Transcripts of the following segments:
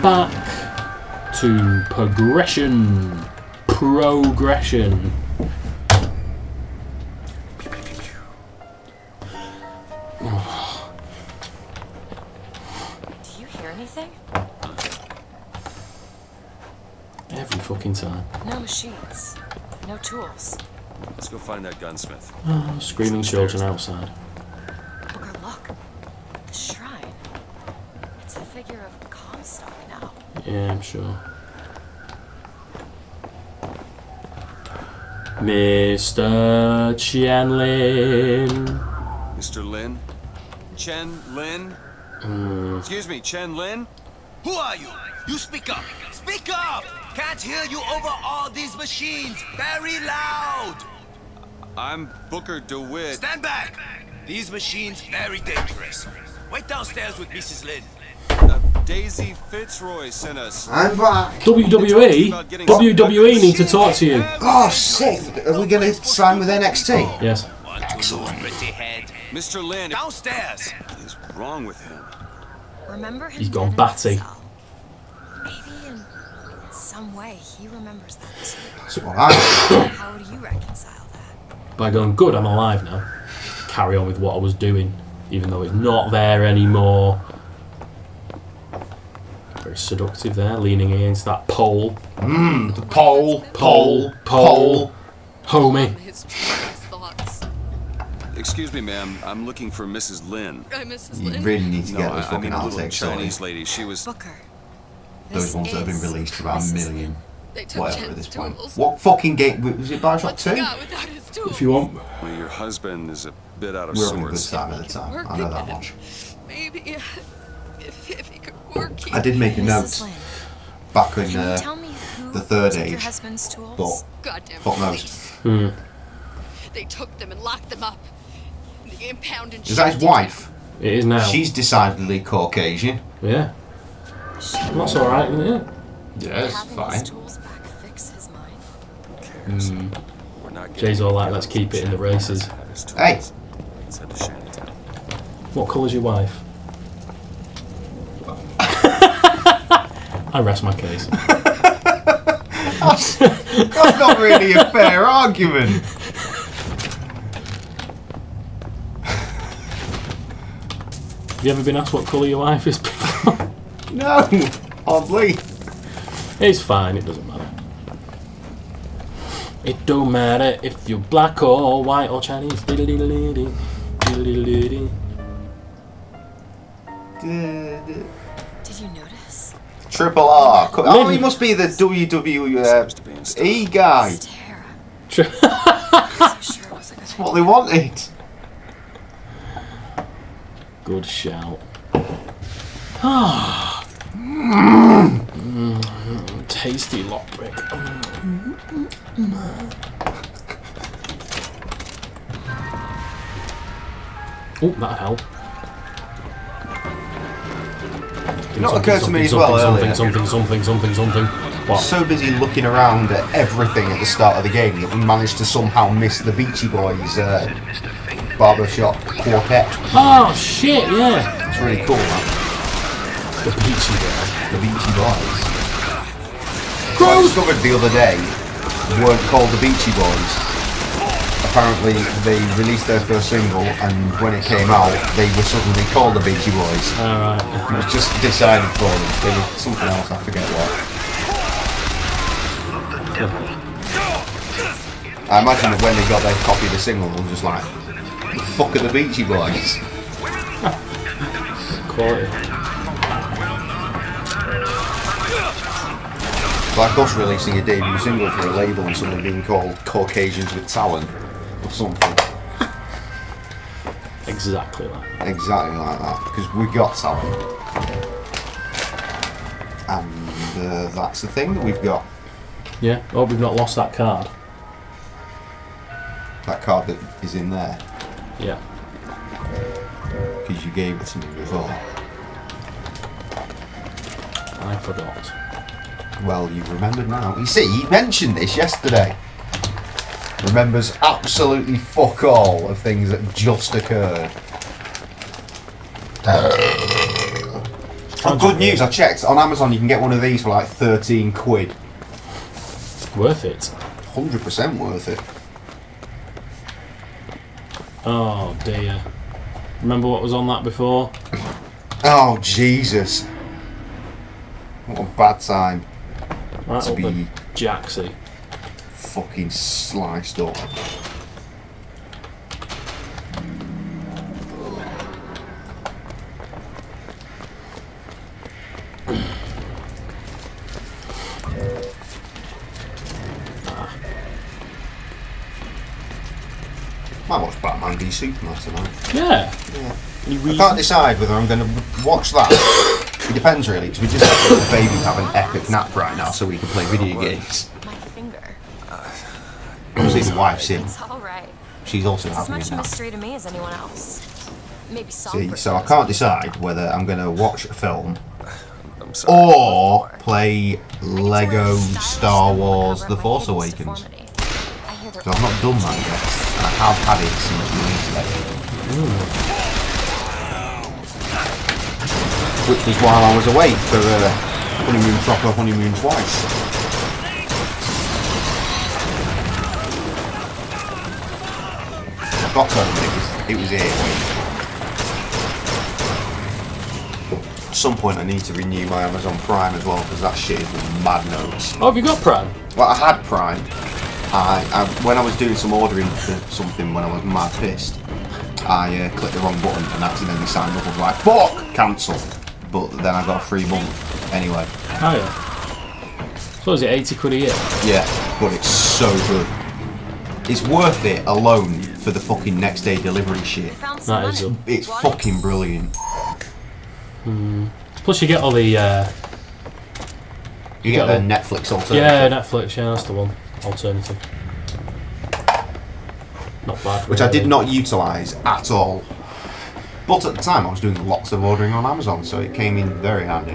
back to progression. Do you hear anything? Every fucking time. No machines. No tools. Let's go find that gunsmith. Oh, screaming children outside. Booker, look. The shrine. It's a figure of Comstock now. Yeah, I'm sure. Mr. Chen-Lin. Mr. Lin? Chen Lin? Excuse me, Chen Lin? Who are you? You speak up! Speak up! Can't hear you over all these machines! Very loud! I'm Booker DeWitt. Stand back! These machines very dangerous. Wait downstairs with Mrs. Lin. Daisy Fitzroy sent us. I'm back. WWE need to talk to you. Oh, sick. Are we going to sign with NXT? Yes. Excellent. Pretty head. Mr. Lin, Downstairs! what is wrong with him? Remember him? He's gone dead in batty. that cell? Maybe in some way he remembers that too. That's what I How would you reconcile that? By going, good, I'm alive now. Carry on with what I was doing, even though it's not there anymore. Very seductive there, leaning against that pole. the pole. Homie. His thoughts. Excuse me, ma'am. I'm looking for Mrs. Lin. Mrs. You Lin. really need to No, get those I fucking mean a little outtakes sorted. Chinese lady. She was. Booker. Those this ones that have been is released for about a Mrs. million. They took Whatever at Jen's this point. tools. What fucking game? Was it BioShock What's he 2? got without his tools? If you want. Well, your husband is a bit out of We're having a good sorts. time at the time. I know that much. Maybe if he could work. I did make a Mrs. note Lin, back in can you tell me who the third took your age, husband's tools? but Goddamn fuck police. knows. They took them and locked them up. The impound and Is that his wife? It is now. She's decidedly Caucasian. Yeah. That's alright, isn't it? Yeah, it's Having fine. his tools back fix his mind. Who cares? We're not Jay's getting all like, any let's of keep it in the Shannon races. has his tools. Hey! Let's head to Shantytown. What colour's your wife? I rest my case. That's not really a fair argument. Have you ever been asked what colour your wife is before? No, oddly. It's fine, it doesn't matter. It don't matter if you're black or white or Chinese. Diddle-diddle-dee, diddle-diddle-dee. Did you notice? Triple R. Oh, he must be the WWE guy. It's Tara. So sure it was a good That's what they wanted. Good shout. Tasty lockpick. Oh, that'd help. Not occurred to me as well earlier. Something. What? So busy looking around at everything at the start of the game that we managed to somehow miss the Beachy Boys barbershop quartet. Oh shit! Yeah. It's really cool, man. The Beachy Boys. The Beachy Boys. Who I discovered the other day weren't called the Beachy Boys. Apparently they released their first single and when it came out they were suddenly called the Beachy Boys. Alright. It was just decided for them. They were something else, I forget what. I imagine that when they got their copy of the single they were just like, the fuck are the Beachy Boys? Quality. Like us releasing a debut single for a label and something being called Caucasians with Talent or something. Exactly like that. Exactly like that, because we got talent. And that's the thing that we've got. Yeah. Oh, we've not lost that card. That card that is in there, Yeah. because you gave it to me before. I forgot. Well, you've remembered now. You see, he mentioned this yesterday. Remembers absolutely fuck all of things that just occurred. Oh, good news, I checked. On Amazon you can get one of these for like 13 quid. Worth it. 100% worth it. Oh dear. Remember what was on that before? Oh, Jesus. What a bad time Right to up be the jacksy. fucking sliced up. Might watch Batman v Superman tonight. Yeah. I can't decide whether I'm going to watch that. It depends really, because we just have to let the baby have an epic nap right now so we can play video games. My finger. Obviously the wife's in. It's all right. She's also It's as having much a a nap. mystery to me as anyone else. Maybe some. See, so I can't decide whether I'm going to watch a film I'm sorry. or play Lego Star Wars The Force Awakens. So I've not done that yet, and I have had it since release date. Which was while I was away for honeymoon, proper honeymoon twice. I got home and it was here. At some point I need to renew my Amazon Prime as well, because that shit is mad notes. Oh, have you got Prime? Well, I had Prime. When I was doing some ordering for something when I was mad pissed, I clicked the wrong button and accidentally signed up. I was like, fuck, cancel. But then I got a free month anyway. Oh yeah. So is it 80 quid a year? Yeah, but it's so good. It's worth it alone for the fucking next day delivery shit. That is good. It's fucking brilliant. Plus you get all the You get the the- Netflix alternative. yeah, Netflix, yeah, that's the one. Alternative. Not bad. Which I did really. not utilise at all. But at the time I was doing lots of ordering on Amazon, so it came in very handy.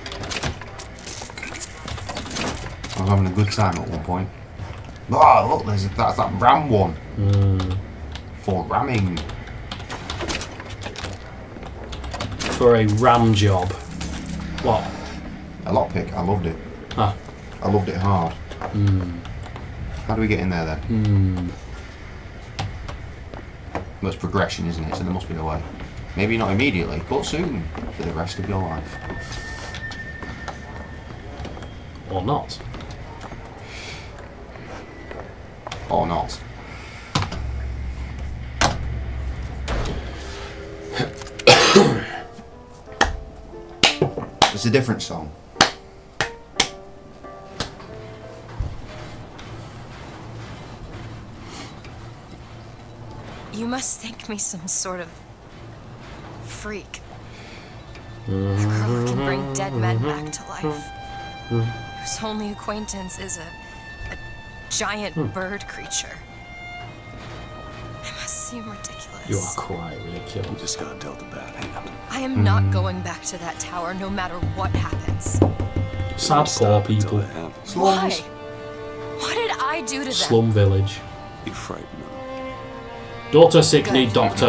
I was having a good time at one point. Oh, look, that's that ram one. For ramming. For a ram job. What? A lockpick, I loved it. Ah. I loved it hard. How do we get in there then? Well, it's progression, isn't it? So there must be a way. Maybe not immediately, but soon. For the rest of your life. Or not. Or not. It's a different song. You must think me some sort of freak. A girl who can bring dead men back to life. Whose only acquaintance is a giant bird creature. It must seem ridiculous. You are quite ridiculous. I'm just gonna dealt a bad hand. I am not going back to that tower no matter what happens. Sad poor Stop until people. it happens. Why? What did I do to them? Slum village. You frighten them. Daughter sick, need doctor.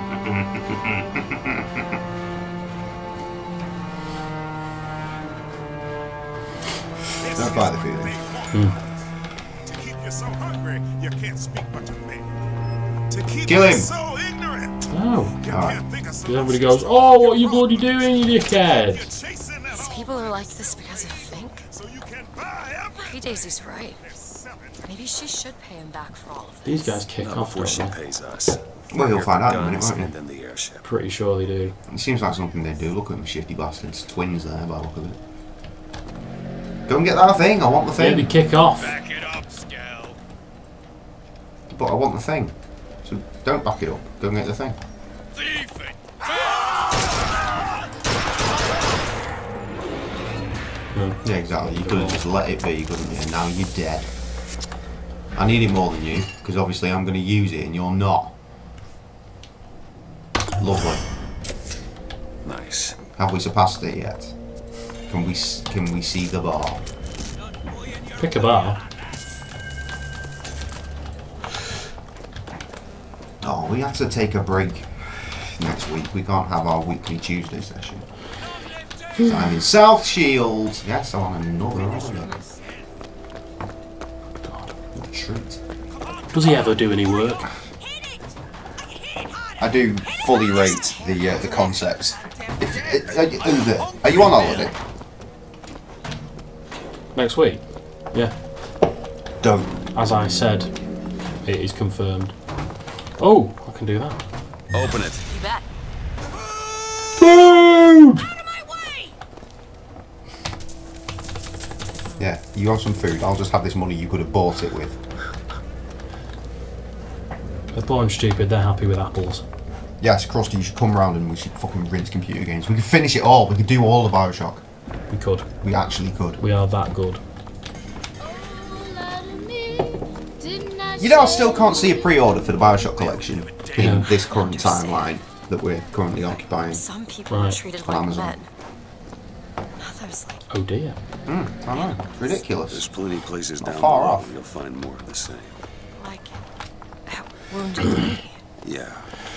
Don't fight the feeling. To keep you so hungry, you can't speak much of me. To keep Kill you him. so ignorant, Oh. you Alright. can't think of something. Everybody goes, oh, what are you bloody doing, you dickhead? You're chasing that These people are like this because of Fink. so you can buy everything. Maybe Daisy's right. Maybe she should pay him back for all of this. These guys kick Not off, before don't she they? pays us. Well, you'll Here find for out in a minute, guns won't you? and then the airship. Pretty sure they do. It seems like something they do. Look at them shifty bastards. Twins there by the look of it. Go and get that thing. I want the Maybe thing. kick off. Back it up, Scal. But I want the thing. So don't back it up. Go and get the thing. Thieving. Yeah, exactly. You could have just let it be, couldn't you? And now you're dead. I need it more than you, because obviously I'm going to use it and you're not. Lovely. Nice. Have we surpassed it yet? Can we see the bar? Pick a bar. Oh, we have to take a break next week. We can't have our weekly Tuesday session. I'm in South Shields. Yes, I'm on another order. God, what a treat. Does he ever do any work? I do fully rate the concept. Are you on holiday? Next week? Yeah. Don't. As I said, it is confirmed. Oh, I can do that. Open it. You bet. Food! Yeah, you have some food. I'll just have this money you could have bought it with. They're poor and stupid, they're happy with apples. Yes, Krusty, you should come round and we should fucking rinse computer games. We could finish it all. We could do all of BioShock. We could. We actually could. We are that good. You know, I still can't see a pre-order for the BioShock collection in this current timeline that we're currently occupying. Some people are treated on like Amazon. men. Others like. Oh dear. I know. It's ridiculous. There's plenty of places Not down far the road off. where you'll find more of the same. Like Wounded Knee. Yeah.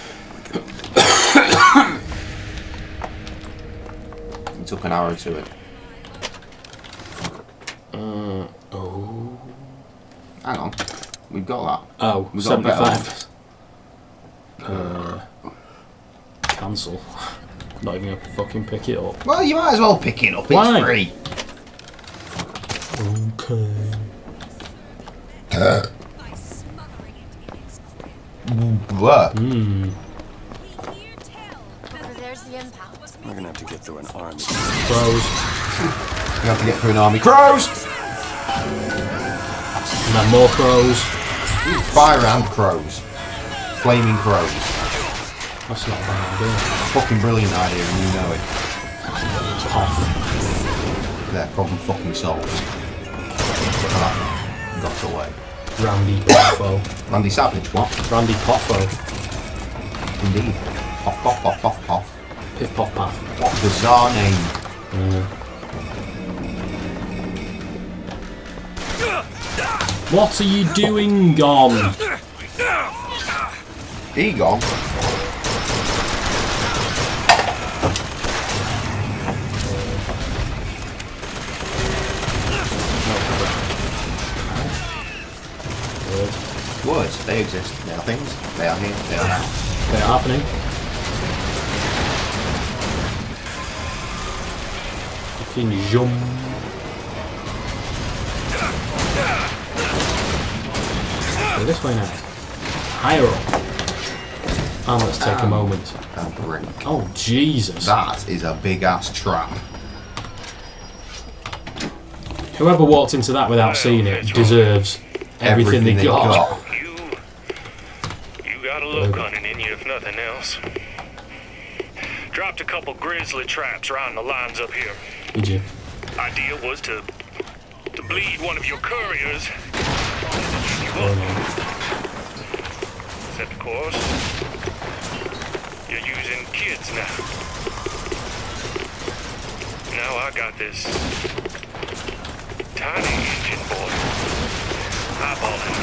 It took an arrow to it. Oh. Hang on. We've got that. Oh, We've got 75. Cancel. Not even gonna fucking pick it up. Well, you might as well pick it up. Why? It's free. Okay. What? Over there's the impound. We're gonna have to get through an army. Crows. We have to get through an army. Crows! And then more crows. Fire and crows. Flaming crows. That's not a bad idea. Fucking brilliant idea, and you know it. Off. Their problem fucking solved. Ah, got away. Randy Poffo. Randy Savage, what? Randy Poffo. Indeed. Poff, poff, poff, poff, poff. Piff Poff Paff. What a bizarre name. What are you doing, Gon? Egon? Words, they exist. They are things. They are here. They are now. They are happening. Fucking jump. Go this way now. Higher up. And let's take a moment. A brick. Oh, Jesus. That is a big ass trap. Whoever walked into that without seeing it deserves everything they got. You got a look hunting in you, if nothing else. Dropped a couple grizzly traps around the lines up here. Did you? Idea was to bleed one of your couriers. Except, of course, you're using kids now. Now I got this tiny engine boy eyeballing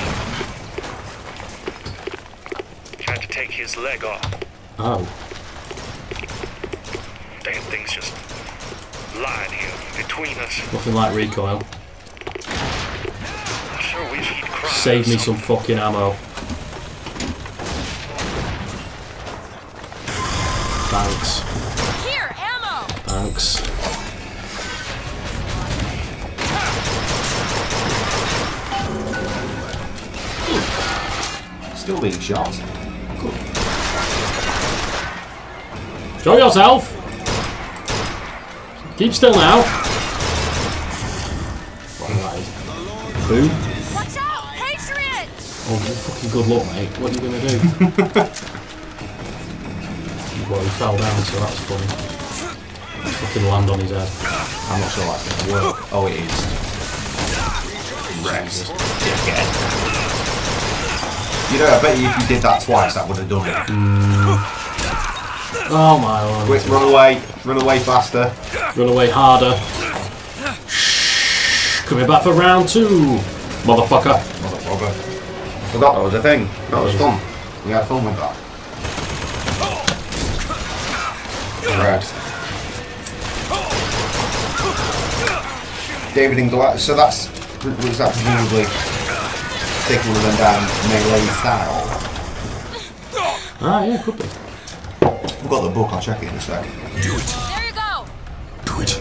me. Tried to take his leg off. Oh. Damn thing's just lying here between us. Nothing like recoil. I sure wish he'd cry. Save me some fucking ammo. Thanks. Here, ammo. Thanks. Still being shot. Good. Show yourself! Keep still now. Right. Boom. Watch out, Patriot! Oh, fucking good luck, mate. What are you gonna do? Well, he fell down, so that's funny. Fucking land on his head. I'm not sure that's going to work. Oh, it is. Wrecked. You know, I bet you if you did that twice, that would have done it. Oh my lord. Quick, run away. Run away faster. Run away harder. Coming back for round 2. Motherfucker. Motherfucker. I forgot that was a thing. That was fun. We had fun with that. Right. David and Goliath. So that's was that presumably taking one of them down melee style? Ah, yeah, could be. I've got the book. I'll check it in a sec. Do it. There you go. Do it.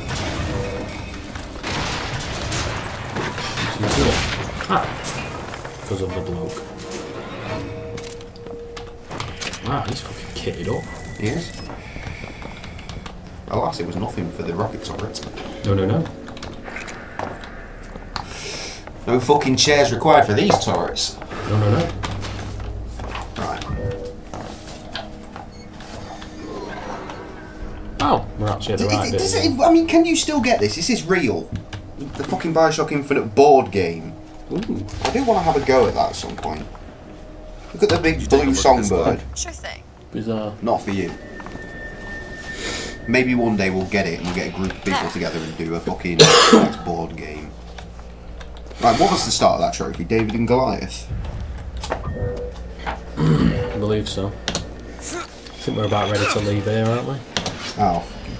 Because of the bloke. Wow, he's fucking kitted up. He is. Alas, it was nothing for the rocket turret. No, no, no. No fucking chairs required for these turrets. No, no, no. Right. Oh, we're actually at the right bit. I mean, can you still get this? Is this real? The fucking BioShock Infinite board game. Ooh. I do want to have a go at that at some point. Look at the big blue songbird. Sure thing. Bizarre. Not for you. Maybe one day we'll get it and we'll get a group of people together and do a fucking board game. Right, what was the start of that trophy? David and Goliath? I believe so. I think we're about ready to leave here, aren't we? Oh.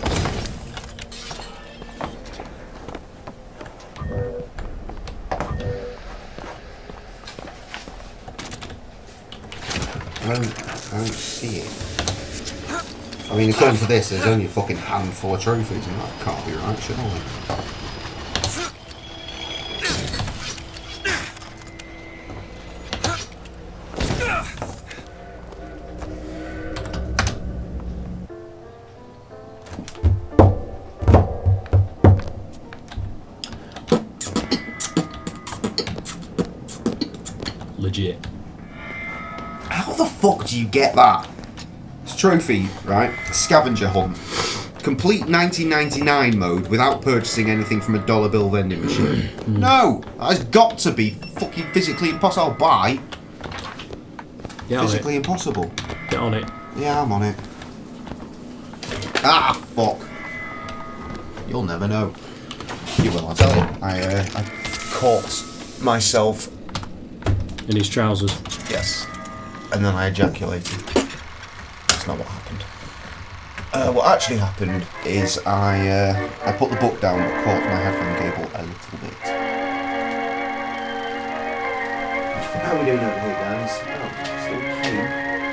I don't see it. I mean, according to this, there's only a fucking handful of trophies, and that can't be right, surely. Legit. How the fuck do you get that? It's a trophy, right? Scavenger hunt. Complete 1999 mode without purchasing anything from a dollar bill vending machine. No! That has got to be fucking physically impossible. I'll buy. Get on Physically impossible. Get on it. Yeah, I'm on it. Ah, fuck. You'll never know. You will, I'll tell you. I caught myself. In his trousers. Yes. And then I ejaculated. That's not what happened. What actually happened is I put the book down but caught my headphone cable a little bit. How are we doing over here, guys? Oh, still clean.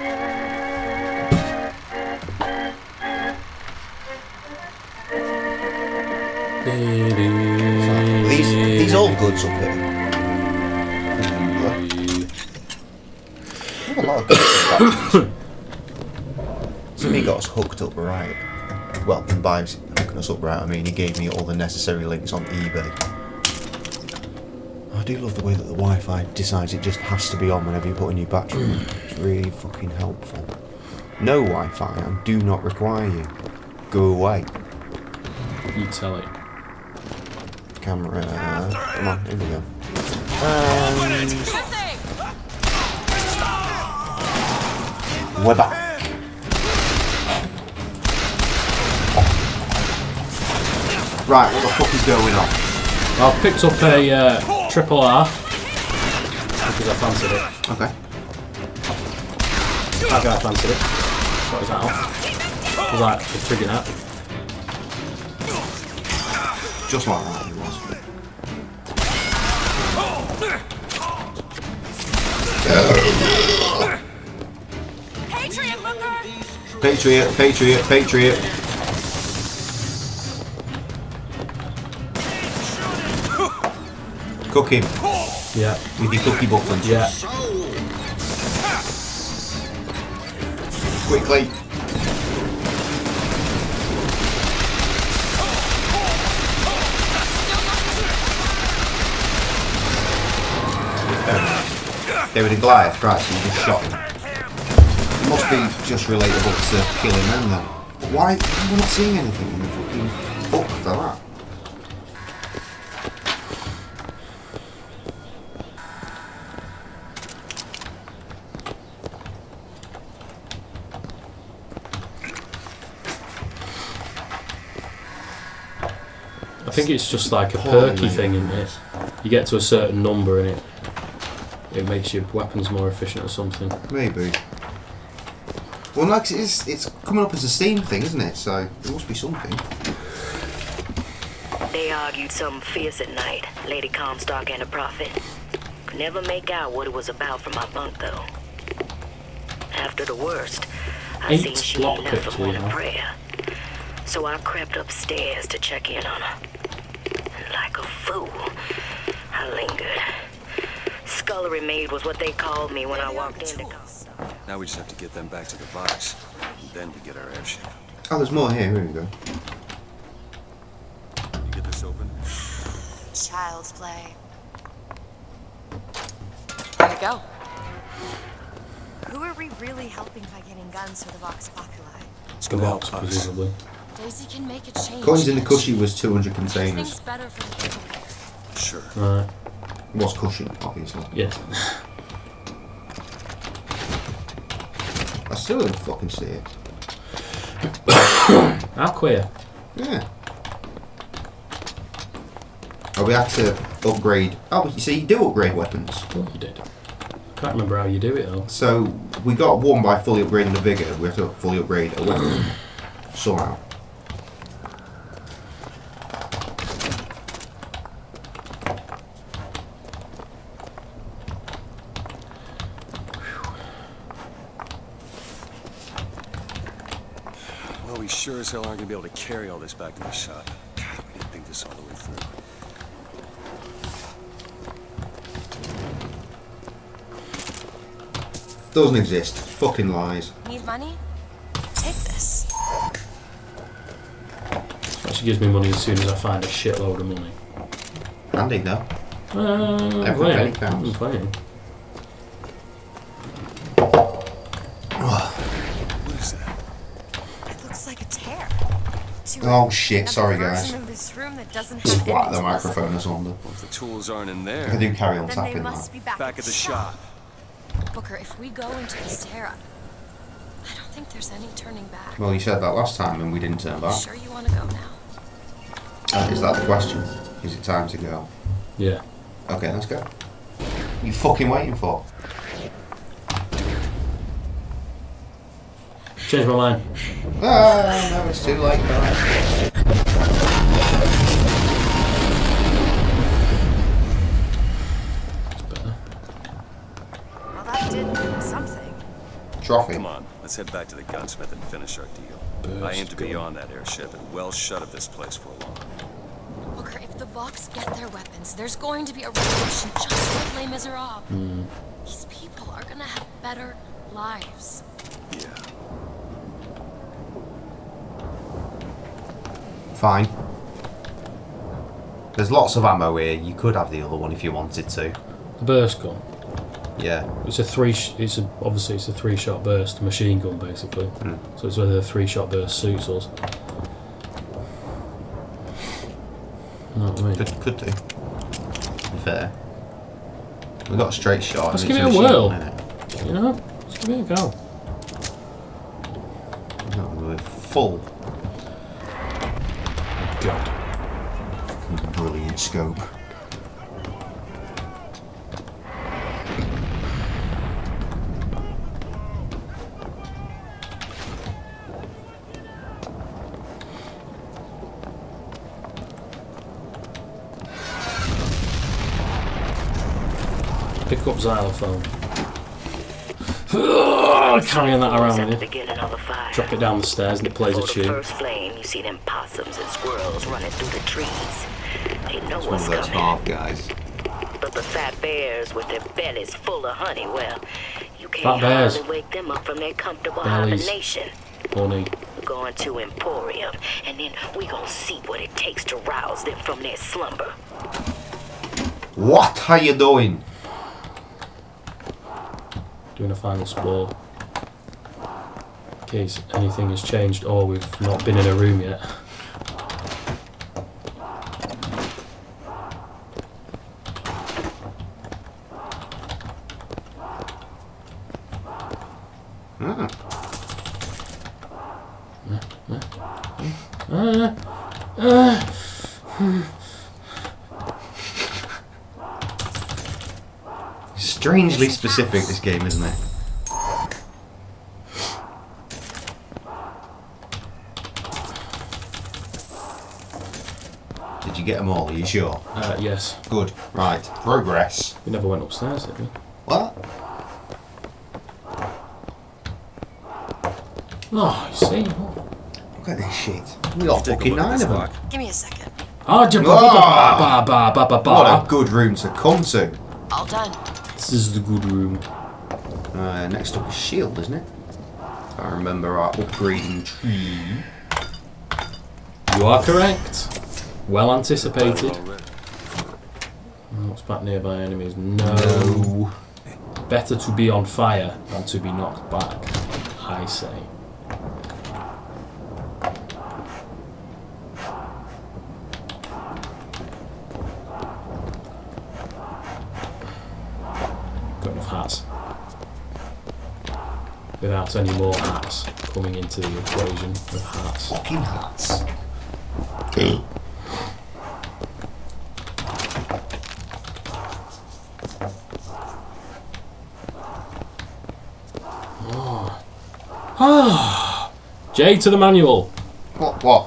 These all goods up here. A lot of good So he got us hooked up right. Well, and by hooking us up right, I mean he gave me all the necessary links on eBay. I do love the way that the Wi-Fi decides it just has to be on whenever you put a new battery in. It's really fucking helpful. No Wi-Fi, I do not require you. Go away. You tell it. Camera. Come on, here we go. We're back. Right, what the fuck is going on? I've picked up a triple R because I fancied it. Okay. That guy fancied it. What was that off? Was that the trigger that? Just like that it was. Patriot Booker! Patriot, Patriot, Patriot. Cook him Yeah. with your cookie buttons. Yeah. Quickly. David and Goliath, right, so you just shot him. It must be just relatable to killing them then. But why are we not seeing anything in the fucking book for that? I think it's just like a perky thing, isn't it? You get to a certain number and it makes your weapons more efficient or something. Maybe. Well, no, 'cause it's coming up as a Steam thing, isn't it? So there must be something. They argued something fierce at night, Lady Comstock and the Prophet. Could never make out what it was about from my bunk, though. After the worst, I seen she ain't left for morning prayer. So I crept upstairs to check in on her. And like a fool, I lingered. Scullery maid was what they called me when I walked in. Now we just have to get them back to the box. And then we get our airship. Oh, there's more here. Here we go. You get this open? Child's play. There you go. Who are we really helping by getting guns for the Vox Populi? It's gonna help us. Presumably. Daisy can make a change. Coins in the cushy was 200 containers. Things better for the people here. Sure. Right. Was cushion, obviously. Yes. I still don't fucking see it. How queer. Yeah. Oh, we had to upgrade. Oh, you see, you do upgrade weapons. I thought you did. I can't remember how you do it though. So, we got one by fully upgrading the vigor. We have to fully upgrade a weapon. Somehow. Well, we sure as hell aren't gonna be able to carry all this back to the shop. God, we didn't think this all the way through. Doesn't exist. Fucking lies. Need money? Take this. She gives me money as soon as I find a shitload of money. Handy though. Every penny counts. I'm playing. What is that? It looks like a tear. Oh shit, sorry guys. This room that doesn't Just have whack any the microphone or something. Well, if the tools aren't in there, I do carry on Then they tapping must that. be back at the shop. Booker, if we go into this tear, I don't think there's any turning back. Well, you said that last time and we didn't turn back. Sure you want to go now? Is that the question? Is it time to go? Yeah. Okay, let's go. What are you fucking waiting for? Change my mind. Ah, no, it's too late, guys. Well, that did something. Trophy. Come on, let's head back to the gunsmith and finish our deal. I aim to be on that airship and well shut of this place for long. Booker, if the Vox get their weapons, there's going to be a revolution just like Les Miserables. These people are gonna have better lives. Yeah. Fine. There's lots of ammo here. You could have the other one if you wanted to. The burst gun. Yeah. It's a obviously it's a 3-shot burst machine gun basically. So it's whether the 3-shot burst suits us. You know what I mean? Could do. To be fair. We got a straight shot. Let's and give it's it a machine whirl. gun, innit? You know? Let's give it a go. No, we're full. God. Brilliant scope. Pick up xylophone. Carrying that around with you. Drop it down the stairs and it plays a tune. First flame, you see them possums and squirrels running through the trees. They know It's one what's of those coming. half guys. But the fat bears with their bellies full of honey, well, you Fat can't bears. hardly wake them up from their comfortable Bellies. hibernation. Honey. We're going to Emporium, and then we gonna see what it takes to rouse them from their slumber. What are you doing? Doing a final explore. In case anything has changed or we've not been in a room yet. Strangely specific, this game, isn't it? Did you get them all? Are you sure? Yes. Good. Right. Progress. We never went upstairs, did we? What? Oh, you see? Look at this shit. We got fucking 9 of them. Give me a second. What a good room to come to. All done. This is the good room. Next up is shield, isn't it? If I remember our upgrading tree. You are correct. Well anticipated. What's back nearby enemies? No. Better to be on fire than to be knocked back, I say. Got enough hats. Without any more hats coming into the equation of hats. Fucking hats. J to the manual. What?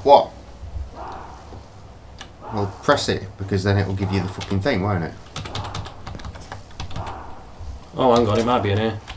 Well, press it, because then it will give you the fucking thing, won't it? Oh, hang on, it might be in here.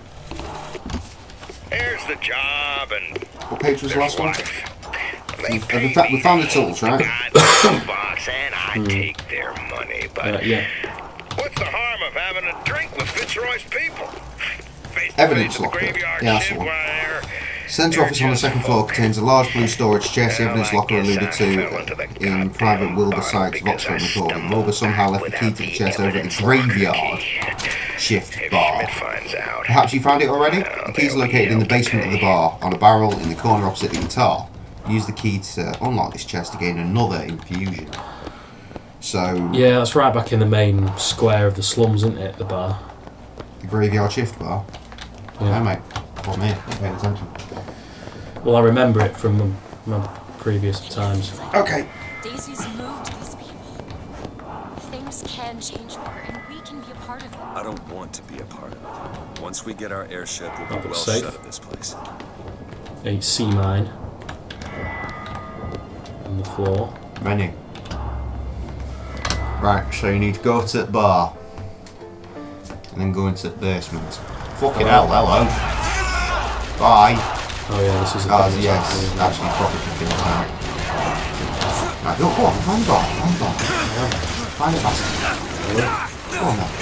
Here's the job, and What page was the last one? we found the tools, right? box, and I take their money, but Yeah. what's the harm of having a drink with Fitzroy's people? Evidence locker. Yeah, that's the one. Centre office on the second floor contains a large blue storage chest. The evidence locker alluded to in Private Wilbur Sykes' Oxford recording. Wilbur somehow left the key to the chest over at the graveyard shift bar. Perhaps you found it already? The key is located in the basement of the bar, on a barrel in the corner opposite the guitar. Use the key to unlock this chest to gain another infusion. So... Yeah, that's right back in the main square of the slums, isn't it, the bar? The graveyard shift bar? Yeah, mate. Well, mate, I'm paying attention. Well, I remember it from my previous times. Okay. Daisy's moved these people. Things can change here, and we can be a part of it. I don't want to be a part of it. Once we get our airship, we'll be well safe. shut of this place. A sea mine. On the floor. Menu. Right, so you need to go to the bar. And then go into the basement. Fucking hell, hello. Bye. Oh yeah, this is a yes, actually probably picking it out. Right, go on, find the bar, find it faster. Go on then.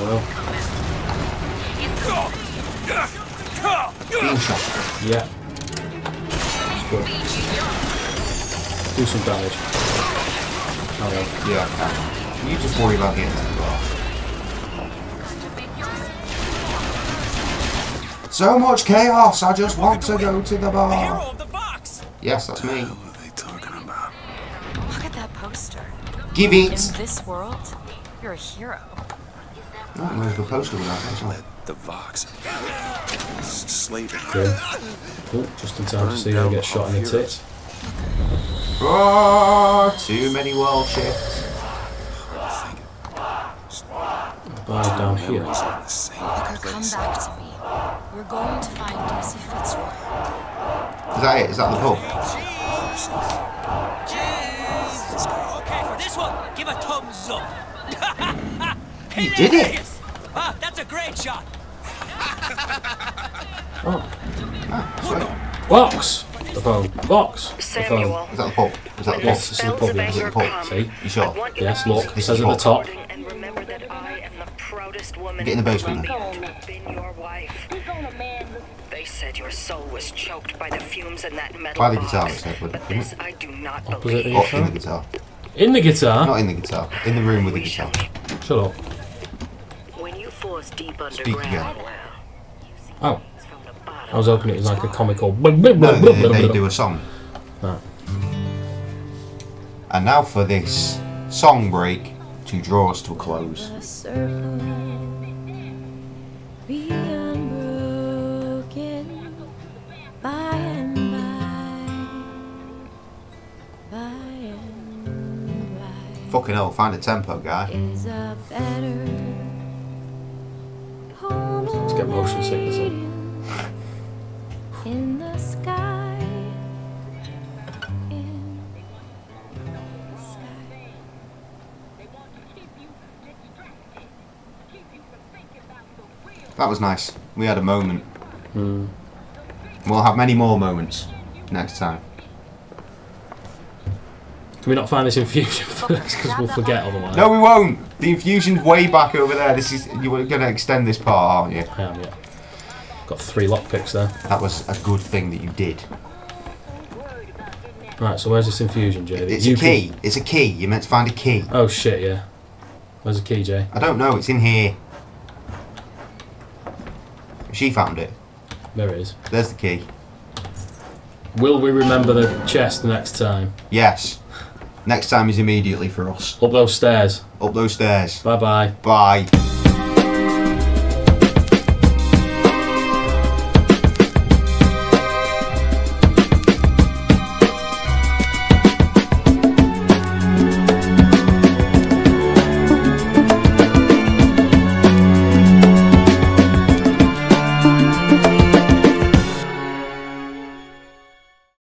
Hello. Being shot. Yeah. Good. Do some damage. Hello. Yeah, okay. You just worry about getting to the bar. So much chaos, I just want to go to the bar. Hero of the Vox. Yes, that's me. What are they talking about? Look at that poster. Give In it! this world, you're a hero. Oh, there's the poster without that, isn't it? The Vox. Slavery. Good. Oh, just in time to see her get shot in the tits. Oh, too many world shifts. Bar down here. Look her come back to me. We're going to find Daisy Fitzroy. Is that it? Is that the pub? Jesus. Okay, for this one, give a thumbs up. You did it! Ah, that's a great shot. Oh. Ah, sweet. Box! The phone. Box! The phone. Samuel, Is that the pub? Is that the Yes, pub? this is the pub. Is it the pub? See? You sure? Yes, look. It This says is at the pub. top. and remember that I am the proudest woman Get in the basement to then. have been your wife. They said your soul was choked by the fumes in that metal By the box, guitar, it said, but didn't this it? I do not Opposite believe. the Oh, in guitar? the guitar. In the guitar? Not in the guitar. In the room with the We shall guitar. meet. Shut up. When you force deep Speak underground, again. Oh. from the bottom I was hoping it was like a comical. No, they do a song. Right. And now for this song break to draw us to a close. Fucking hell, find a tempo, guy. Let's get motion sickness in. In the sky. That was nice. We had a moment. We'll have many more moments next time. Can we not find this infusion first? Because we'll forget otherwise. No, we won't. The infusion's way back over there. This is you were going to extend this part, aren't you? I am, yeah. Got 3 lockpicks there. That was a good thing that you did. Right, so where's this infusion, Jay? It's a key. It's a key. You're meant to find a key. Oh shit, yeah. Where's the key, Jay? I don't know. It's in here. She found it. There it is. There's the key. Will we remember the chest next time? Yes. Next time is immediately for us. Up those stairs. Up those stairs. Bye-bye. Bye.